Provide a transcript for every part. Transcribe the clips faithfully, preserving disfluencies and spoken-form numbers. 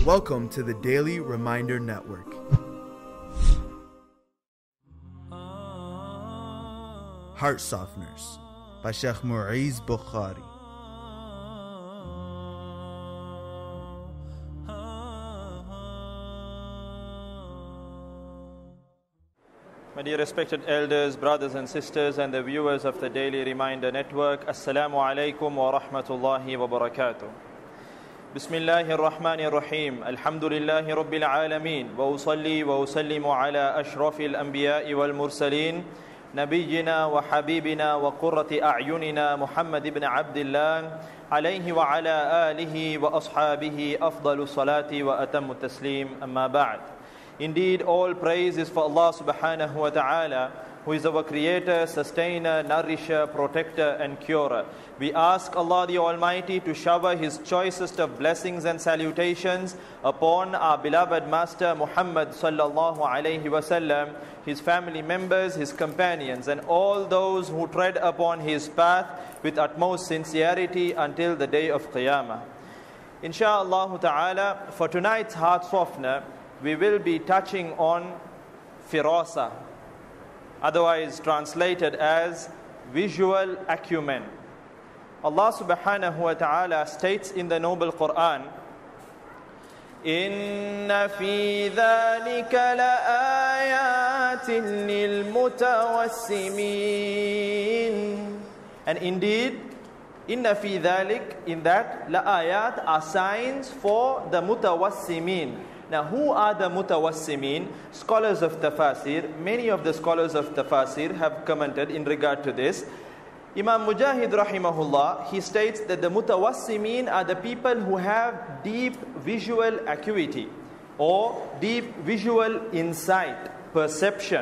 Welcome to the Daily Reminder Network. Heart Softeners by Sheikh Mu'izz Bukhari. My dear respected elders, brothers and sisters, and the viewers of the Daily Reminder Network, Assalamu alaikum wa rahmatullahi wa barakatuh. Bismillahir Rahmanir Rahim. Alhamdulillahi Rabbil Alameen. Wa usalli wa usallimu ala ashrafil anbiya'i wal mursaleen. Nabiyyina wa habibina wa qurrati a'yunina Muhammad ibn Abdullah. Alayhi wa ala alihi wa ashabihi afdalu salati wa atammu taslim. Amma ba'd. Indeed, all praise is for Allah subhanahu wa ta'ala, who is our creator, sustainer, nourisher, protector and curer. We ask Allah the Almighty to shower His choicest of blessings and salutations upon our beloved Master Muhammad sallallahu alayhi wasallam, His family members, His companions, and all those who tread upon His path with utmost sincerity until the day of Qiyamah. Insha'Allah ta'ala, for tonight's heart softener, we will be touching on firasa, otherwise translated as visual acumen. Allah subhanahu wa ta'ala states in the noble Quran, Inna fi dhalika la ayatin lil mutawassimin. And indeed, Inna fi dhalik, in that, la ayat are signs for the mutawassimin. Now, who are the mutawassimin? Scholars of tafasir, many of the scholars of tafasir have commented in regard to this. Imam Mujahid rahimahullah, he states that the mutawassimin are the people who have deep visual acuity or deep visual insight, perception.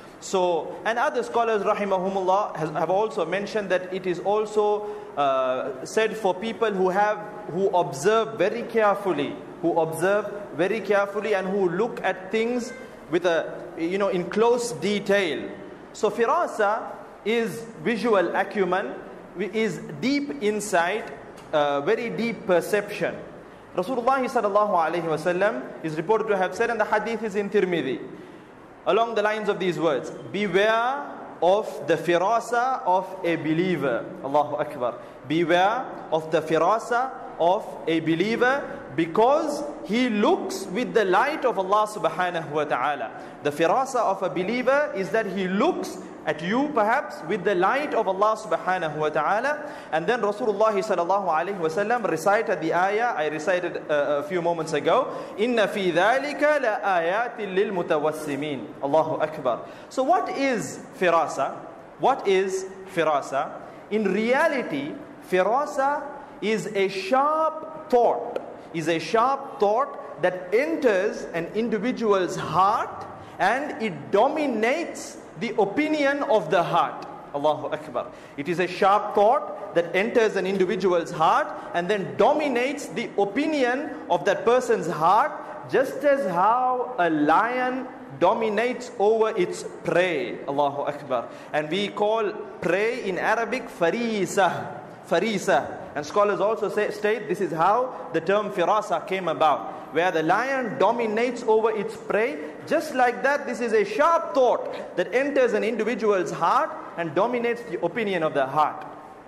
So, and other scholars rahimahumullah has, have also mentioned that it is also uh, said for people who have, who observe very carefully, who observe very carefully and who look at things with a, you know, in close detail. So firasa is visual acumen, is deep insight, uh, very deep perception. Rasulullah sallallahu alayhi wasallam is reported to have said, and the hadith is in Tirmidhi, along the lines of these words, beware of the firasa of a believer. Allahu Akbar. Beware of the firasa of a believer, because he looks with the light of Allah subhanahu wa ta'ala. The firasa of a believer is that he looks at you perhaps with the light of Allah subhanahu wa ta'ala. And then Rasulullah sallallahu alayhi wa sallam recited the ayah I recited uh, a few moments ago, Inna fi dhalika la ayatin lil mutawassimin. Allahu Akbar. So what is firasa? What is firasa? In reality, firasa is a sharp thought, is a sharp thought that enters an individual's heart and it dominates the opinion of the heart. Allahu Akbar. It is a sharp thought that enters an individual's heart and then dominates the opinion of that person's heart, just as how a lion dominates over its prey. Allahu Akbar. And we call prey in Arabic farisa. Farisa. And scholars also say, state this is how the term firasa came about, where the lion dominates over its prey. Just like that, this is a sharp thought that enters an individual's heart and dominates the opinion of the heart.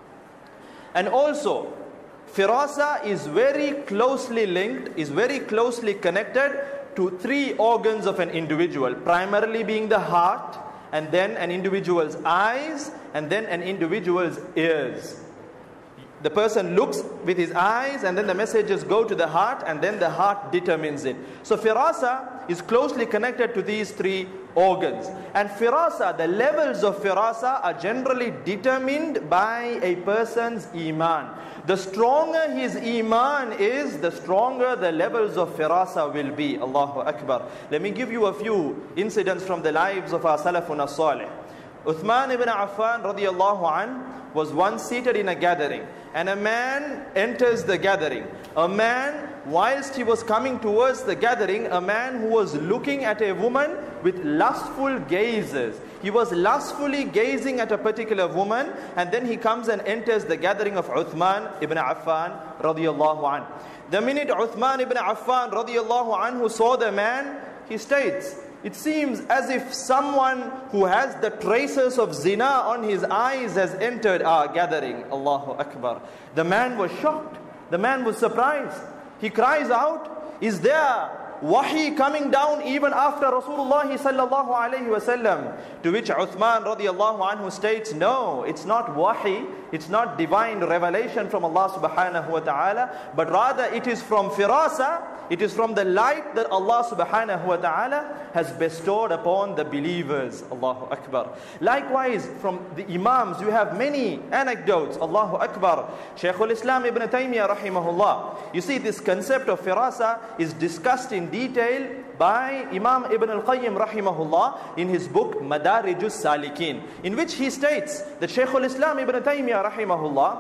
And also, firasa is very closely linked, is very closely connected to three organs of an individual, primarily being the heart, and then an individual's eyes, and then an individual's ears. The person looks with his eyes and then the messages go to the heart and then the heart determines it. So firasa is closely connected to these three organs. And firasa, the levels of firasa are generally determined by a person's iman. The stronger his iman is, the stronger the levels of firasa will be. Allahu Akbar. Let me give you a few incidents from the lives of our Salafun as-Salih. Uthman ibn Affan radiyallahu an was once seated in a gathering. and a man enters the gathering. A man, whilst he was coming towards the gathering, a man who was looking at a woman with lustful gazes. He was lustfully gazing at a particular woman, and then he comes and enters the gathering of Uthman ibn Affan radiyallahu anhu. The minute Uthman ibn Affan radiyallahu anhu saw the man, he states, it seems as if someone who has the traces of zina on his eyes has entered our gathering. Allahu Akbar. The man was shocked. The man was surprised. He cries out, is there wahi coming down even after Rasulullah sallallahu alayhi wasallam? To which Uthman radiyallahu anhu states, no, it's not wahi, it's not divine revelation from Allah subhanahu wa ta'ala, but rather it is from firasa, it is from the light that Allah subhanahu wa ta'ala has bestowed upon the believers. Allahu Akbar. Likewise, from the Imams, you have many anecdotes. Allahu Akbar. Shaykhul Islam ibn Taymiyyah rahimahullah. You see, this concept of firasa is discussed in detail by Imam Ibn al-Qayyim rahimahullah in his book Madarijus Salikin, in which he states that Shaykhul Islam ibn Taymiyyah rahimahullah,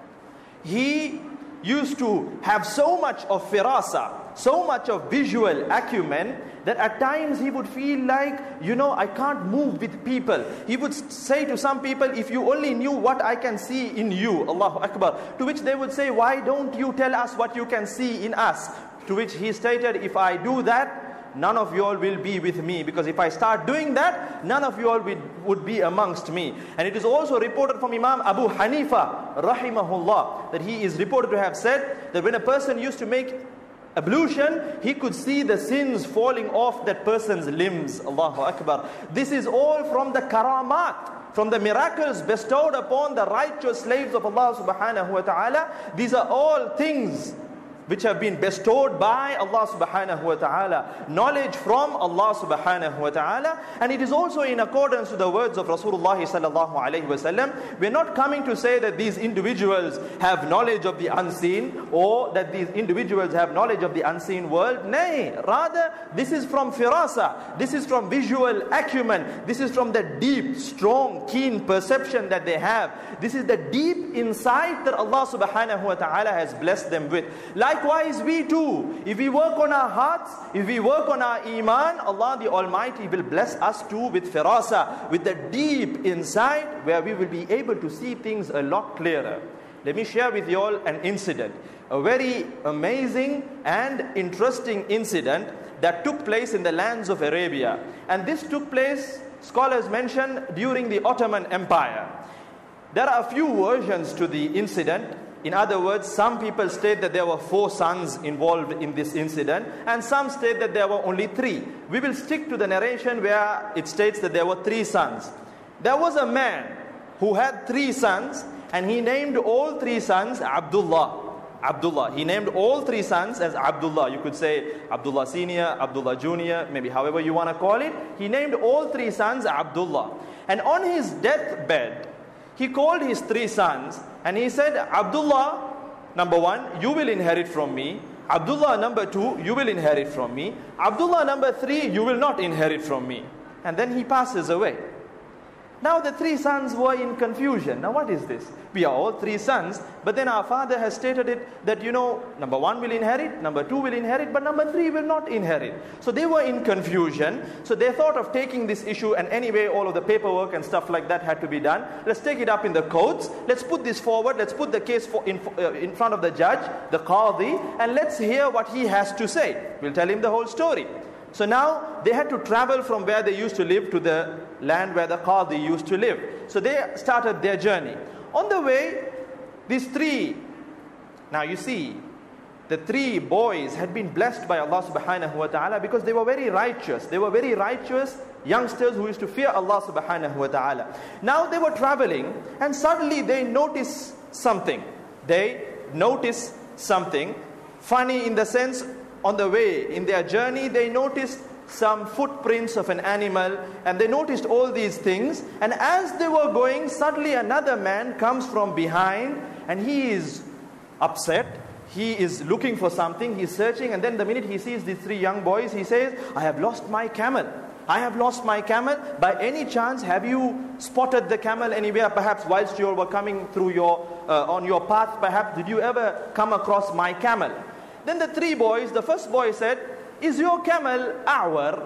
he used to have so much of firasa, so much of visual acumen, that at times he would feel like, you know, I can't move with people. He would say to some people, if you only knew what I can see in you, Allahu Akbar. To which they would say, why don't you tell us what you can see in us? To which he stated, if I do that, none of you all will be with me, because if I start doing that, none of you all would be amongst me. And it is also reported from Imam Abu Hanifa rahimahullah that he is reported to have said that when a person used to make ablution, he could see the sins falling off that person's limbs. Allahu Akbar. This is all from the karamat, from the miracles bestowed upon the righteous slaves of Allah subhanahu wa ta'ala. These are all things which have been bestowed by Allah subhanahu wa ta'ala, knowledge from Allah subhanahu wa ta'ala, and it is also in accordance with the words of Rasulullah sallallahu alayhi wa sallam. We're not coming to say that these individuals have knowledge of the unseen, or that these individuals have knowledge of the unseen world. Nay, rather this is from firasa, this is from visual acumen, this is from the deep, strong, keen perception that they have. This is the deep insight that Allah subhanahu wa ta'ala has blessed them with. Like Likewise, we too, if we work on our hearts, if we work on our iman, Allah the Almighty will bless us too with firasa, with the deep insight where we will be able to see things a lot clearer. Let me share with you all an incident, a very amazing and interesting incident that took place in the lands of Arabia. And this took place, scholars mention, during the Ottoman Empire. There are a few versions to the incident. In other words, some people state that there were four sons involved in this incident, and some state that there were only three. We will stick to the narration where it states that there were three sons. There was a man who had three sons, and he named all three sons Abdullah. Abdullah. He named all three sons as Abdullah. You could say Abdullah Senior, Abdullah Junior, maybe however you want to call it. He named all three sons Abdullah. And on his deathbed, he called his three sons and he said, Abdullah, number one, you will inherit from me. Abdullah, number two, you will inherit from me. Abdullah, number three, you will not inherit from me. And then he passes away. Now the three sons were in confusion. Now what is this? We are all three sons, but then our father has stated it that, you know, number one will inherit, number two will inherit, but number three will not inherit. So they were in confusion. So they thought of taking this issue, and anyway all of the paperwork and stuff like that had to be done. Let's take it up in the courts. Let's put this forward. Let's put the case for in, uh, in front of the judge, the qadi, and let's hear what he has to say. We'll tell him the whole story. So now they had to travel from where they used to live to the land where the qadi used to live. So they started their journey. On the way, these three, now you see, the three boys had been blessed by Allah subhanahu wa ta'ala because they were very righteous. They were very righteous youngsters who used to fear Allah subhanahu wa ta'ala. Now they were traveling and suddenly they noticed something. They noticed something funny in the sense, on the way, in their journey, they noticed some footprints of an animal, and they noticed all these things. And as they were going, suddenly another man comes from behind, and he is upset. He is looking for something, he's searching, and then the minute he sees these three young boys, he says, I have lost my camel. I have lost my camel. By any chance, have you spotted the camel anywhere? Perhaps whilst you were coming through your, uh, on your path, perhaps did you ever come across my camel? Then the three boys, the first boy said, is your camel a'war?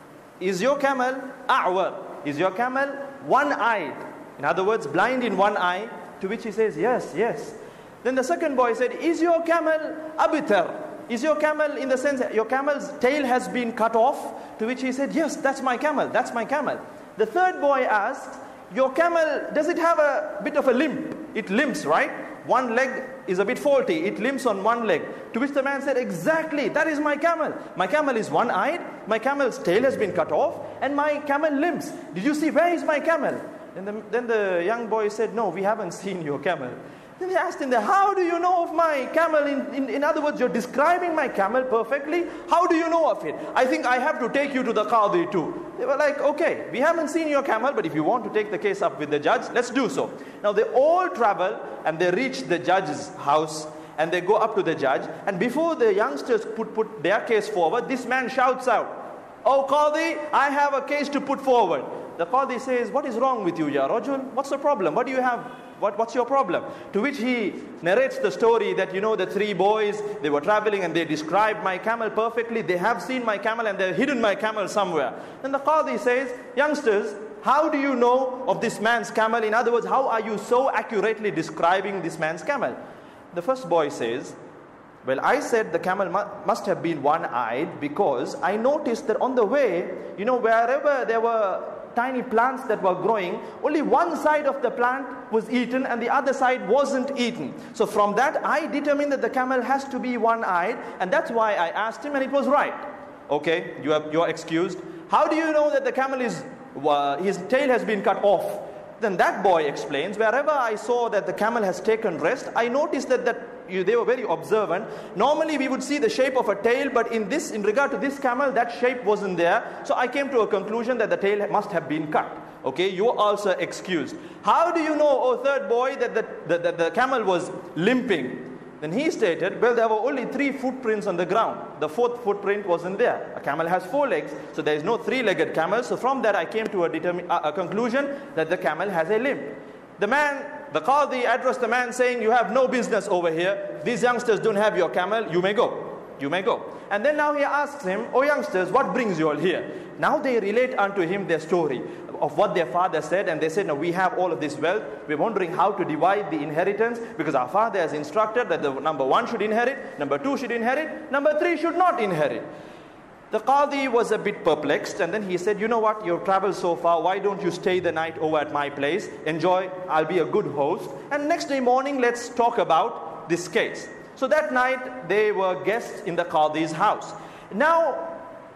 Is your camel a'war? Is your camel one-eyed? In other words, blind in one eye. To which he says, yes, yes. Then the second boy said, is your camel abtar? Is your camel, in the sense that your camel's tail has been cut off? To which he said, yes, that's my camel, that's my camel. The third boy asked, your camel, does it have a bit of a limp? It limps, right? One leg is a bit faulty, it limps on one leg. To which the man said, exactly, that is my camel. My camel is one-eyed, my camel's tail has been cut off, and my camel limps. Did you see, where is my camel? And the, then the young boy said, no, we haven't seen your camel. Then they asked him, how do you know of my camel? In, in, in other words, you're describing my camel perfectly. How do you know of it? I think I have to take you to the Qadi too. They were like, okay, we haven't seen your camel, but if you want to take the case up with the judge, let's do so. Now they all travel and they reach the judge's house and they go up to the judge. And before the youngsters put, put their case forward, this man shouts out, oh Qadi, I have a case to put forward. The Qadi says, what is wrong with you, Ya Rajul? What's the problem? What do you have? What, what's your problem? To which he narrates the story that, you know, the three boys, they were traveling and they described my camel perfectly. They have seen my camel and they've hidden my camel somewhere. Then the Qadi says, youngsters, how do you know of this man's camel? In other words, how are you so accurately describing this man's camel? The first boy says, well, I said the camel mu must have been one-eyed because I noticed that on the way, you know, wherever there were tiny plants that were growing, only one side of the plant was eaten and the other side wasn't eaten. So from that, I determined that the camel has to be one-eyed, and that's why I asked him, and it was right. Okay, you are, you are excused. How do you know that the camel is, uh, his tail has been cut off? Then that boy explains, wherever I saw that the camel has taken rest, I noticed that, that you, they were very observant. Normally we would see the shape of a tail, but in this, in regard to this camel, that shape wasn't there. So I came to a conclusion that the tail must have been cut. Okay, you are also excused. How do you know, oh third boy, that the, the, the, the camel was limping? Then he stated, well, there were only three footprints on the ground. The fourth footprint wasn't there. A camel has four legs, so there is no three-legged camel. So from that, I came to a, determin a conclusion that the camel has a limp. The man, the Qadi addressed the man saying, you have no business over here. These youngsters don't have your camel. You may go. You may go. And then now he asks him, oh youngsters, what brings you all here? Now they relate unto him their story of what their father said, and they said, no, we have all of this wealth. We're wondering how to divide the inheritance because our father has instructed that the number one should inherit, number two should inherit, number three should not inherit. The Qadi was a bit perplexed, and then he said, you know what, you've traveled so far, why don't you stay the night over at my place, enjoy, I'll be a good host, and next day morning let's talk about this case. So that night they were guests in the Qadi's house. Now,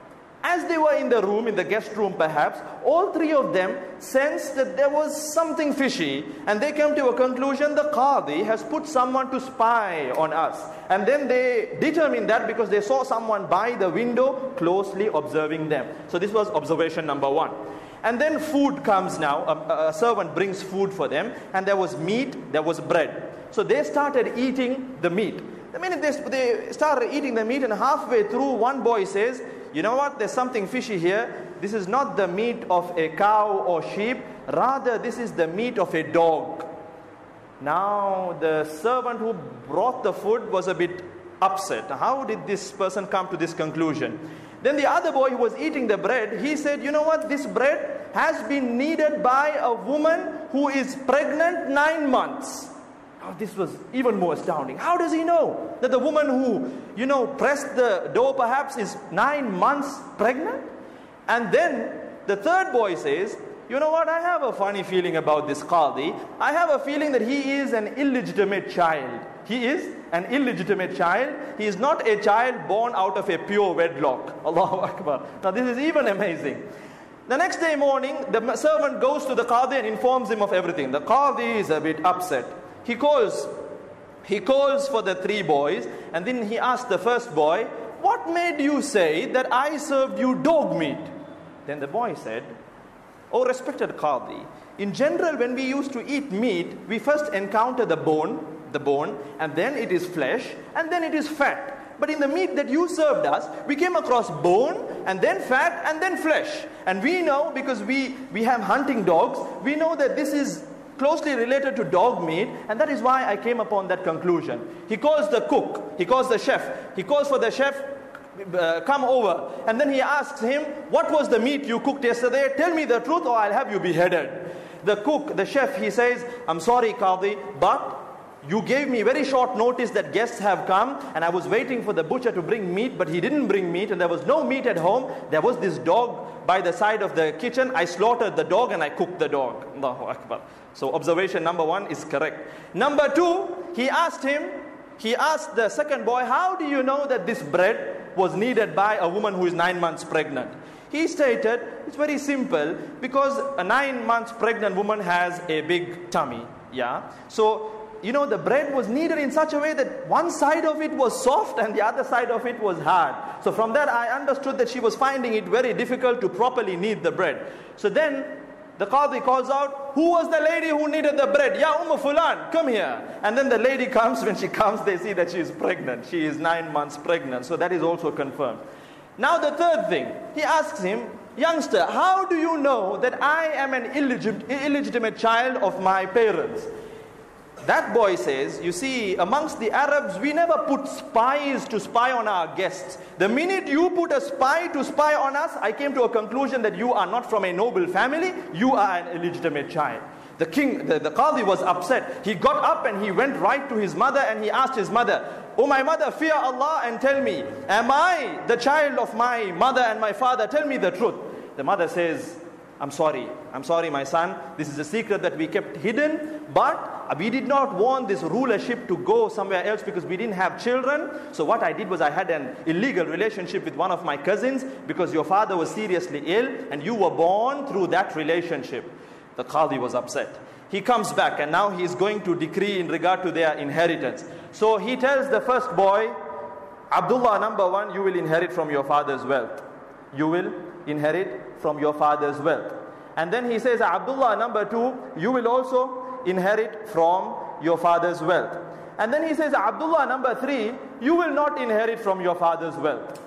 as they were in the room, in the guest room perhaps, all three of them sensed that there was something fishy, and they came to a conclusion, the Qadi has put someone to spy on us. And then they determined that because they saw someone by the window closely observing them. So this was observation number one. And then food comes now, a, a servant brings food for them, and there was meat, there was bread. So they started eating the meat. The minute they, they started eating the meat, and halfway through, one boy says, you know what, there's something fishy here. This is not the meat of a cow or sheep, rather this is the meat of a dog. Now the servant who brought the food was a bit upset. How did this person come to this conclusion? Then the other boy who was eating the bread, he said, you know what, this bread has been kneaded by a woman who is pregnant nine months. Now this was even more astounding. How does he know that the woman who, you know, pressed the dough perhaps is nine months pregnant? And then the third boy says, you know what, I have a funny feeling about this Qadi. I have a feeling that he is an illegitimate child. He is an illegitimate child. He is not a child born out of a pure wedlock. Allahu Akbar. Now this is even amazing. The next day morning, the servant goes to the Qadi and informs him of everything. The Qadi is a bit upset. He calls, he calls for the three boys, and then he asks the first boy, what made you say that I served you dog meat? Then the boy said, oh respected Qadi, in general when we used to eat meat, we first encounter the bone, the bone, and then it is flesh, and then it is fat. But in the meat that you served us, we came across bone, and then fat, and then flesh. And we know, because we, we have hunting dogs, we know that this is closely related to dog meat, and that is why I came upon that conclusion. He calls the cook, he calls the chef, he calls for the chef, uh, come over, and then he asks him, what was the meat you cooked yesterday? Tell me the truth or I'll have you beheaded. The cook, the chef, he says, I'm sorry, Qadi, but you gave me very short notice that guests have come, and I was waiting for the butcher to bring meat, but he didn't bring meat, and there was no meat at home. There was this dog by the side of the kitchen. I slaughtered the dog and I cooked the dog. Allahu Akbar. So observation number one is correct. Number two, he asked him, he asked the second boy, how do you know that this bread was needed by a woman who is nine months pregnant? He stated, it's very simple, because a nine months pregnant woman has a big tummy. Yeah. So, you know, the bread was kneaded in such a way that one side of it was soft and the other side of it was hard. So from that I understood that she was finding it very difficult to properly knead the bread. So then the Qadi calls out, who was the lady who kneaded the bread? Ya Umm Fulan, come here. And then the lady comes. When she comes, they see that she is pregnant. She is nine months pregnant. So that is also confirmed. Now the third thing, he asks him, youngster, how do you know that I am an illegit- illegitimate child of my parents? That boy says, you see, amongst the Arabs, we never put spies to spy on our guests. The minute you put a spy to spy on us, I came to a conclusion that you are not from a noble family, you are an illegitimate child. The king, the, the Qadi was upset. He got up and he went right to his mother and he asked his mother, oh my mother, fear Allah and tell me, am I the child of my mother and my father? Tell me the truth. The mother says, I'm sorry, I'm sorry my son, this is a secret that we kept hidden, but we did not want this rulership to go somewhere else because we didn't have children. So what I did was I had an illegal relationship with one of my cousins because your father was seriously ill and you were born through that relationship. The Qadi was upset. He comes back and now he is going to decree in regard to their inheritance. So he tells the first boy, Abdullah, number one, you will inherit from your father's wealth. You will inherit from your father's wealth. And then he says, Abdullah, number two, you will also inherit from your father's wealth. And then he says, Abdullah, number three, you will not inherit from your father's wealth.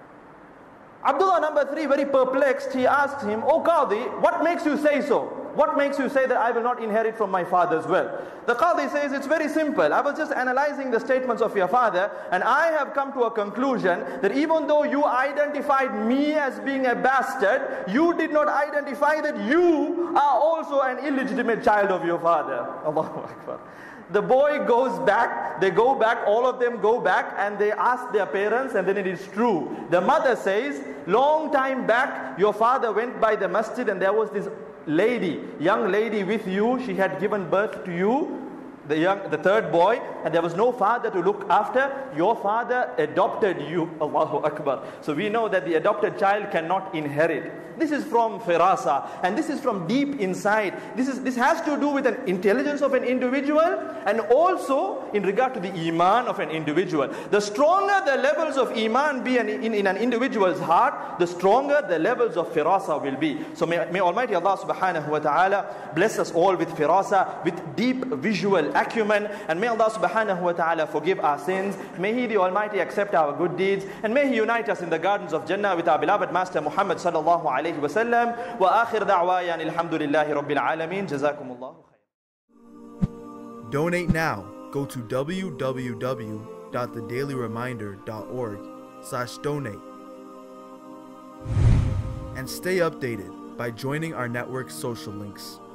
Abdullah, number three, very perplexed, he asked him, oh Qadi, what makes you say so? What makes you say that I will not inherit from my father's wealth? The Qadi says, it's very simple. I was just analyzing the statements of your father, and I have come to a conclusion that even though you identified me as being a bastard, you did not identify that you are also an illegitimate child of your father. Allahu Akbar. The boy goes back, they go back, all of them go back and they ask their parents, and then it is true. The mother says, long time back, your father went by the masjid and there was this lady, young lady with you, she had given birth to you, the young, the third boy, and there was no father to look after. Your father adopted you. Allahu Akbar. So we know that the adopted child cannot inherit. This is from firasa, and this is from deep inside. This is this has to do with an intelligence of an individual, and also in regard to the iman of an individual. The stronger the levels of iman be in, in, in an individual's heart, the stronger the levels of firasa will be. So may, may Almighty Allah subhanahu wa ta'ala bless us all with firasa, with deep visual acumen, and may Allah subhanahu wa ta'ala forgive our sins. May He the Almighty accept our good deeds, and may He unite us in the gardens of Jannah with our beloved Master Muhammad sallallahu alayhi wa sallam. Wa akhir da'wayan alhamdulillahi rabbil alameen. Jazakumullahu khair. Donate now. Go to w w w dot the daily reminder dot org slash donate and stay updated by joining our network's social links.